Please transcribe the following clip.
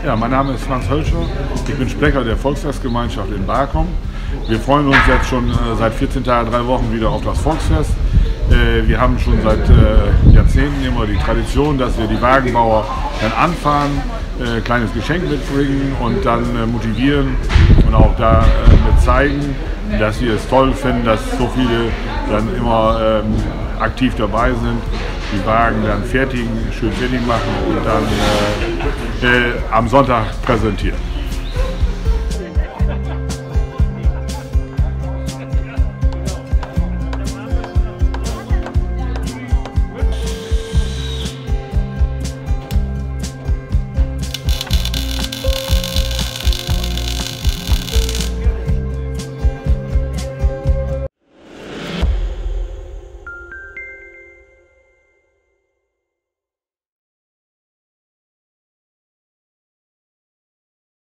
Ja, mein Name ist Franz Hölscher, ich bin Sprecher der Volksfestgemeinschaft in Barkom. Wir freuen uns jetzt schon seit 14 Tagen, 3 Wochen wieder auf das Volksfest. Wir haben schon seit Jahrzehnten immer die Tradition, dass wir die Wagenbauer dann anfahren, kleines Geschenk mitbringen und dann motivieren und auch da mit zeigen, dass wir es toll finden, dass so viele dann immer aktiv dabei sind, die Wagen dann schön fertig machen und dann am Sonntag präsentieren.